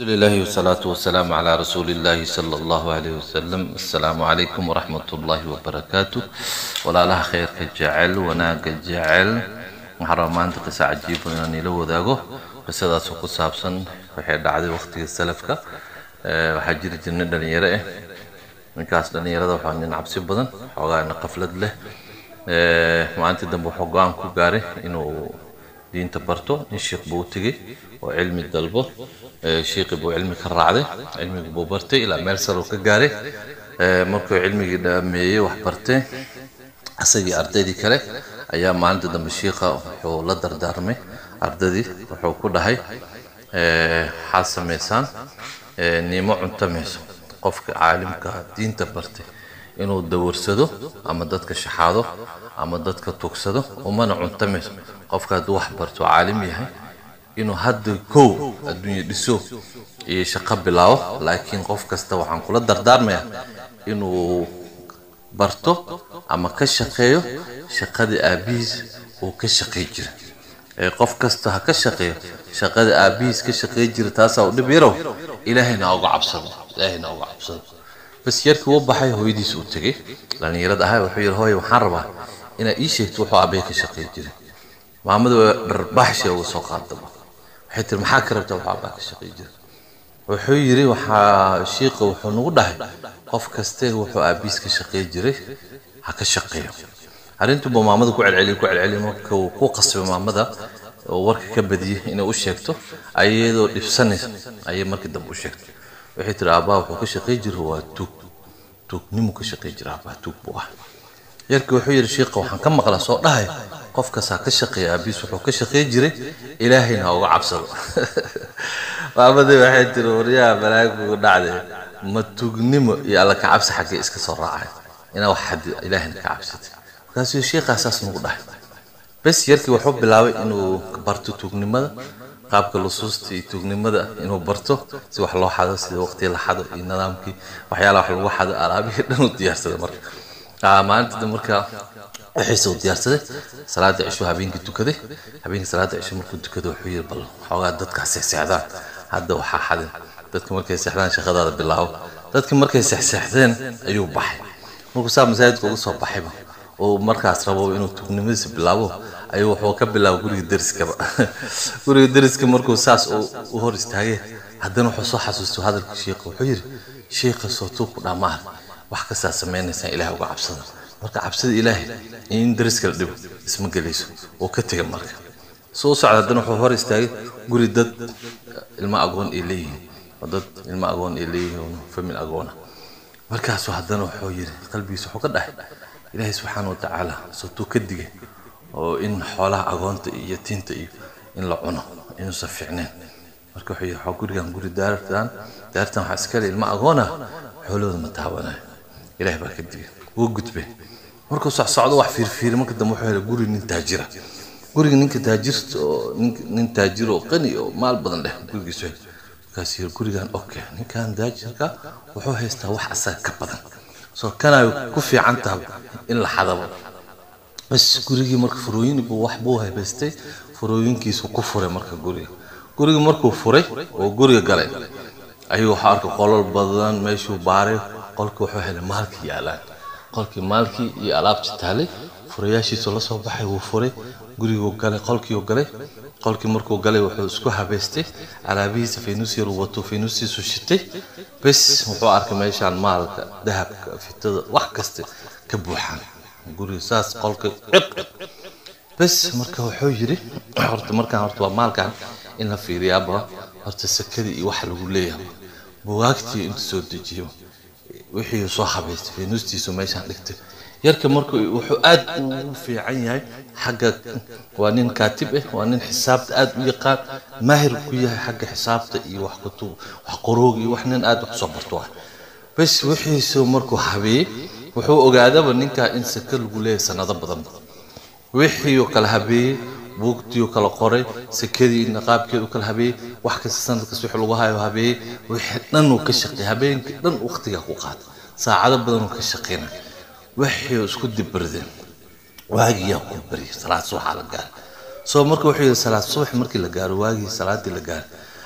الحمد لله والصلاة والسلام على رسول الله صلى الله عليه وسلم. السلام عليكم ورحمة الله وبركاته. ولا لها خير كجعل وناق الجعل محرمان تقسى عجيب ونانيلو ذاقو قصة سوق سابسن وحيد عدي وقت السلفك وحجر جنة دنيرة من كاس دنيرة ذا وحان نلعب سبضا حوغا نقفلد له ما أنت دنبو حقان كوغاري إنو دين تبرتو الشيخ بوتيجي وعلم الدلبو الشيخ بو علمي كالرعدي علمي بو برتي إلى ميرسل وكجاري مركو علمي دامي وحبرتي أسيجي أرددي كله أيام ما عند دم الشيخ وحو لدر دارمي أرددي وحو كلها هاي حاسة ميسان نيمو عنتميس قفك عالم كدين تبرتي إنه الدور سدو أما دتك شحاده أما دتك توكسده وما عنتميس قفك دو حبرتو عالمي هاي إنه هاد كو الدنيا دسو يشقب بلاو لكن قف كستوى عن كل الدردار ما إنه برتو أما كشقيو شقد أبيز وكشقيجر قف كستها كشقيو شقد أبيز كشقيجر تاسا ودبيرو إلهنا أوقع عبصر إلهنا أوقع عبصر بس يرك وضحي هو يدي سوتكي لأن يرد هاي وحير هاي وحربه إن إيش توحوا أبيك شقيجر محمد بربحش وسوق الدبا حتى المحاكرة توحى باك الشقيجر وحيري وحا الشيخ وحنو دحي قف كسته وحو أبيس كشقيجري هكا الشقيه هرنتو بمحمد كوعل علي كو قصب محمد ورك كبدي إنه وشيكتو أيدو لفسنس أي مركز دم وشيكتو وحيت رابا وحو كشقيجر هو توك نمو كشقيجر رابا توك بواه يركو حير الشيخ وحن كم مقلا صوت دحي قف كسا كشقي أبيس وحو كشقي جري إلهنا هو عبصر وعبدي وحيد الوريا بلاك ونعدي ما تغنم يالا كعبس حقي اسك صراعي انا واحد إلهنا كعبست كاسو الشيخ اساس نوضح بس يركي وحب بلاوي انه كبرتو تغنمدا قابك لصوصتي تغنمدا انه برتو سي wax loo xado sida waqti la xado iyo nidaamkii waxyaalaha wax lagu xado alaabihi dhan u diyaarsada marka maanta marka وحيسو ديارته صلاة عشو هابينك تكده هابينك صلاة عشو مركو تكده وحوير بل حوغات دادك سحسحدان هادا وحا حدن دادك مركي سحدان شخدادا بالله دادك مركي سحسحدان أيو بحي مركو صاب مسايدك وقصوا بحيبا ومركا أسرابو إنو تكنميس بالله أيو حوكا بالله وقوري درسك قوري درسك مركو ساس وهور استاقيه هادانو حصو حسوستو هذا الشيخ وحوير شيخ صوتوك ودامار وحكا ساسمين نسان إله وقع عبصدر marka cabsida ilaahay in dariska la dhibo isma galayso oo ka tagay marka soo socdaan wuxuu hor istaagay guri dad ilma agoon ilayhi dad ilma agoon ilayhi oo famil agoona markaas haddana wuxuu yiri qalbigiisa wuxuu ka dhahay ilaahay subhanahu wa ta'ala soo ka digay oo in xoolaha agoonta iyo tinta iyo in la cuno in soo fiicneen marka wuxuu yiri gurigan guri daartan waxa iska leh ilma agoona xoolooda ma taabanay ilaahay baa ka digay oo gudbay markuu socdo wax fiir marka dambe wuxuu helay guri nin taajira guriga ninka taajirta oo nin taajir oo qani oo maal badan leh gurigiisa kaasir gurigan okay ninkan taajirka wuxuu haystaa wax asaga ka badan soo kana ku fiican tahay in la xadabo bas gurigi marka furooyin buu wax buu haystay furooyinkiisu ku furay marka guriga markuu furay oo guriga galay ayuu waxa arkay qolol badan meeshuu baaray qolka wuxuu helay maalkii yaalaan qolkii maalkii iyo alaabta taalay furayaashiisa la soo baxay wuu furay guriga galay qolkii markuu galay wuxuu isku habeystay alaabihiisa faynuus yar wato faynuusiisu shitay bas wuxuu arkay meeshaan maalka dahabka fitada wax kasta ka buuxan guriga saas qolka bas marka wuxuu yiri horta waa maalkan in la fiiriyaaba horta sakadii iyo wax lagu leeyahay buugaagtii inta soo dejiyo wixii soo habeystay faynuustiisu meeshaan dhigtay yarka markuu wuxuu aad u fiican yahay xagga waa nin kaatib waa nin xisaabta aad u yaqaan maahir ku yahay xagga xisaabta iyo wax kutub wax qoroog iyo wax nin aad u soo barto bas wixii soo markuu habeeyay wuxuu ogaadaba ninka in saka lagu leeyahay sanado badan wixii kala habeeyay buugtii kala qoray sakadii naqaabkeedu kala habeeyay wax kasta sanadkaas wixii lagu hayo habeeyay wixii dhan uu ka shaqeeyay habeenkii dhan waqtiga ku qaatay saacado badan uu ka shaqeynay wixii isku dibardeen waagiya ku bari salaad subax la gaar soo markuu wuxuu salaad subax markii la gaaro waagi salaadii la gaar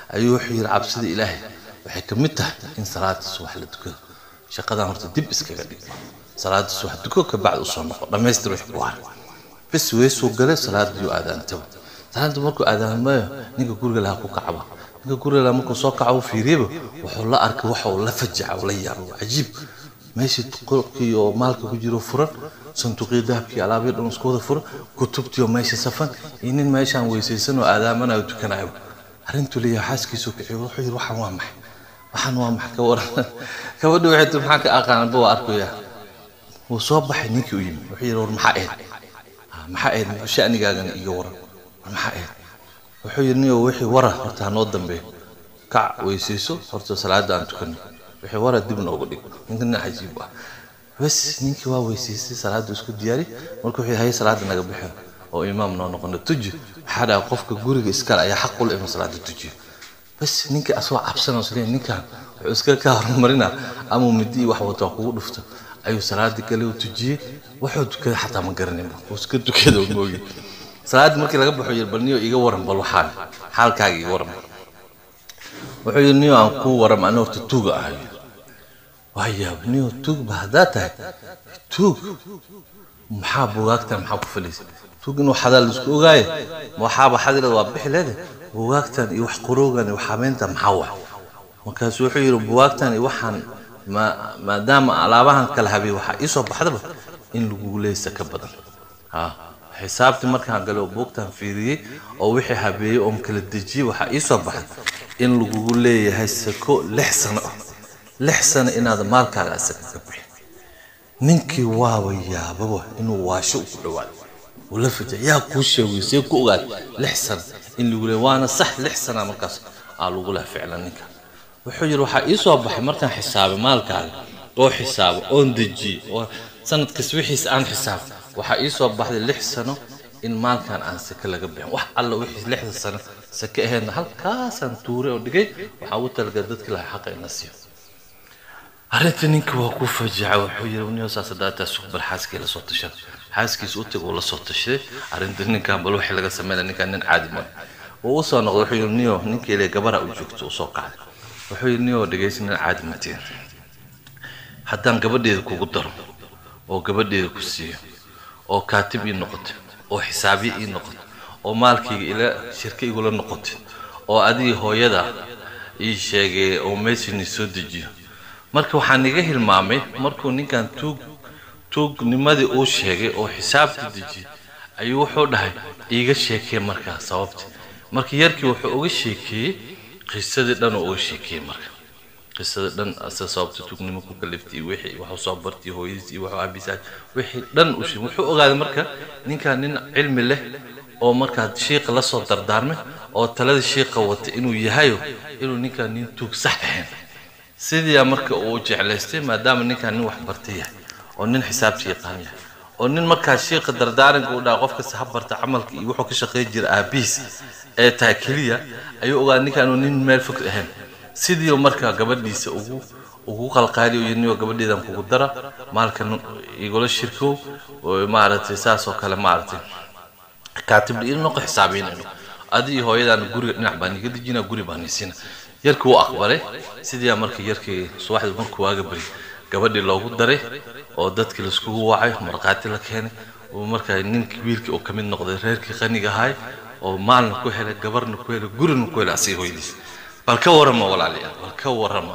ayuu xir cabsida ilaahay waxay kamid tahay in salaada subax la tukado shaqadan horta dib iskaga dhig salaada subax tuko ka bacd u soo noqo dhameystir wax ku har bas way soo galay salaada iyo aadaanto salaada markuu aadaamo ninka guriga la ku kacba ninka guriga la markuu soo kaco fiiriyo wuxuu la arkay waxa uu la fajaco la yaabo ajiib meeshii qolkii oo maalka ku jiro furan sanduuqii dahabkii alaabay dhan isku wada furan kutubtii oo meeshii safan in meeshan weysaysan oo aadaamana tukanayo arintu leeyahay xaaskiisu kiciyo wuxuu yiri waxaan waa maxay ka waran gabadhu waxay maxaa ka aqaan buu arkayaa wuu soo baxay ninkii u yimid wuxuu yiri war maxaa eed shanigaagana iga waran maxaa eed wuxuu yiri niyo wixii wara horta noo dambe ka weysayso horta salaada aan tukano wixii wara dib noogu dhig ninkana cajiib ah bas ninkii waa weysaysay salaada isku diyaari markuu wuxuu yahay salaada naga bixin oo imaam noo noqono tuji xada qofka guriga iska ayaa xaq u leh in salaada tujiyo bas ninka asoo cabsana soo ninkan wuxuu iska ka hormarina ama midii wax wato kugu dhufto ayuu salaada kale u tujiyay wuxuu tukay xataa ma garanin uu iska tukado mooyay salaada markii laga baxo yirbalniyo iga waran bal waxaan xaalkaaga iga waran wuxuu yirniyo aan ku waran aan horta tuuga ahay waya niyo tuug bahadata tuug maxaa buugaagtan maxaa ku faliis tuug inuu xadal isku ogaay waxaaba xadilada waa bixleed buugaagtan iyo wax qoroogan iyo xameenta maxaa wax markaas wuxuu yiri buugaagtan iyo waxaan maadaama alaabahan kala habi waxa isoo baxdaba in lagu leeysa ka badan xisaabti markaan galo buugtan fiiriyay oo wixii habeeyay oo kala dajiyay waxa isoo baxay in lagu leeyahay sako 6 sano inaad maalkaaga asaga ka bixin ninkii waa yaababa inuu waasho ku dhawaad wala fajaa yaa ku sheegaysay ku ogaad 6 sano in lagu leeyahay waana sax 6 sano markaas lagu la ficlan ninka wuxuu yiri waxa ii soo baxay markaan xisaabay maalkaaga oo xisaabo oo daji oo sanadkiis wixiis aan xisaab waxa ii soo baxday 6 sano in maalkan aan saka laga bixin wax alla wixii 6 sano saka ahayn halkaas aan tuure oo dhigay waxa uu talga dadka la xaq in nasiyo arinta ninka waa ku fajaca wuxuu yiri inuu saasadaata suuq bal xaaskii la soo tashay xaaskiis u tago la soo tashay arinta ninka bal wixii laga sameeyay ninka nin caadi ma oo soo noqdo wuxuu yiri ninka ilaa gabara u joogto soo qaaday wuxuu yiri dhageysan caadi ma tiin haddaan gabadheeda kugu daro oo gabadheeda ku siiyo oo kaatib ii noqoto oo xisaabi ii noqoto oo maalkayga ila shirkayga la noqoto oo adii hooyada ii sheegay oo meeshii soo dejiyo marka waxaan iga hilmaamay markuu ninkan tuugnimadii uu sheegay oo xisaabta dejiyo ayuu wuxuu dhahay iiga sheekay marka sababta marka yarkii wuxuu uga sheekay qisadii dhan oo uu sheekay marka qisadii dhan sababta tuugnimo ku kaliftay wixii waxa soo bartay hooyadiis iyo waxa abisaad wixii dhan wuxuu ogaaday marka ninkan nin cilmi leh oo marka sheekh la soo dardaarmay oo talada sheekha wata inuu yahay inuu ninkan nin tuug sax ahayn sidii marka uu jeclaystay maadaama ninkan nin wax bartay oo nin xisaabti yaqaan yahay oo nin marka sheekha dardaaranka uu dhaaqo qofka saxbarta amalka iyo wuxuu ka shaqeey jiray aabiis ee taakiliya ayuu ogaaday ninkan nin meel fog ahayn sidii marka gabadhiisa ugu qalqaaliyo inuu gabadheedan kugu dara maalkan igula shirko oo maaragtay saas oo kale maaragtay kaatib inuu ku xisaabinayno adii hooyadan guriga dhinac baan iga dejina guri baan isina yarkii uu aqbalay sidii markii yarkii subaxdii markuu waaga bari gabadhii loogu daray oo dadkii la isku wacay marqaati la keenay oo markaa ninkii wiilkii oo kamid noqday reerkii qaniga ahay oo maalna ku helay gabarna ku helay gurina ku helay asii hooyadiis bal ka warama walaaliyaal bal ka warama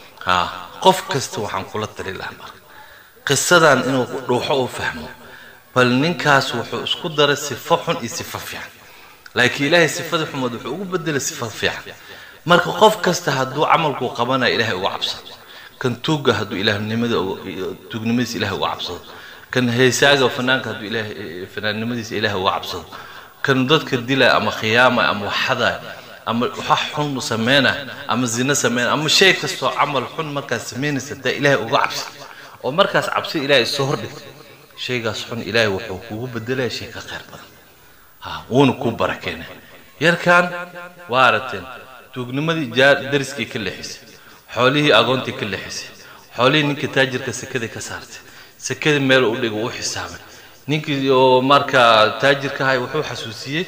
qof kasta waxaan kula tali lahaa qisadan inuu dhuuxo oo fahmo bal ninkaas wuxuu isku daray sifo xun iyo sifo fiican laakiin ilaahay sifada xumad wuxuu ugu bedelay sifo fiican marka qof kasta hadduu amalku qabana ilaahay uga cabsado kan tuuga hadduu ilaahnimada tuugnimadiisa ilaahay uga cabsado kan heesaaga fanaanka hadduu ilaahay fanaannimadiisa ilaahay uga cabsado kan dadka dila ama khiyaama ama waxada ama wax xun sameeyna ama zina sameeyna ama shay kasto amal xun markaas sameynaysa taa ilaahay uga cabsado oo markaas cabsi ilaahay soo hordhigtay shaygaas xun ilaahay wuxuu kugu bedelay shay ka khayr badan wuuna ku barakeena yarkan waarateen tuugnimadii dariskii ka leexisay xoolihii agoontii ka leexisay xoolihii ninka taajirka sakada ka saartay sakada meel u dhigo u xisaabay ninkii oo marka taajirka ahay wuxuu xasuusiyay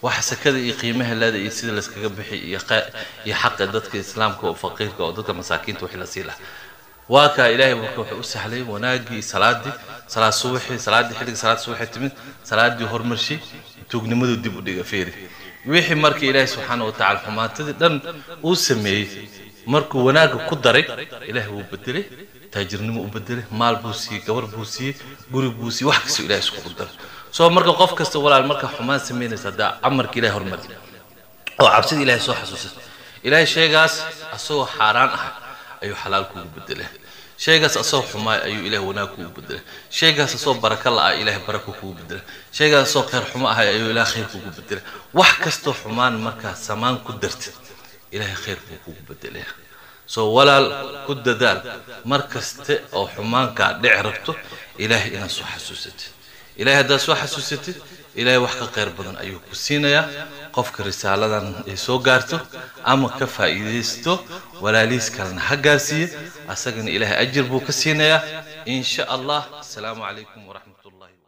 وحسكذا يقيمها الذي يصير لسكجا بحي يحقق ضدك الإسلام كفقير كضدك مساكين توحي سيلة واكا إلهي وكوح أسحلي وناجي صلاة صبح صلاة حلق صلاة صبح تمن صلاة هرمشي توجن مدو دبو دقة فيري ويحي مركي إلهي سبحانه وتعالى حما تدن أسمي مركو وناجي قدري إلهي وبدري تاجرني وبدري مال بوسي كور بوسي قري بوسي وحكسي إلهي سبحانه وتعالى سو مركو قف كستولا المركو حما سمينا صدا عمرك إلهي هرمتي أو عبسد إلهي سو حسوس إلهي شيغاس أسو حاران أيو حلال كو بدله شيغاس أسو حما أيو إلهي وناك كو بدله شيغاس أسو بركة الله إلهي بركة كو بدله شيغاس أسو خير حما أيو إلهي خير كو بدله وحكستو حمان مركا سمان كدرت إلهي خير كو بدله سو ولا كد دال مركزت أو حمان كا دعربته إلهي إنا سو حسوست إلهي هذا سو حسوست إلهي وحكا خير بدن أيو كسينا يا قفك رسالة سو قارتو أما كفا إيديستو ولا ليس كان حقاسي أساقن إلهي أجر بو كسينا يا إن شاء الله السلام عليكم ورحمة الله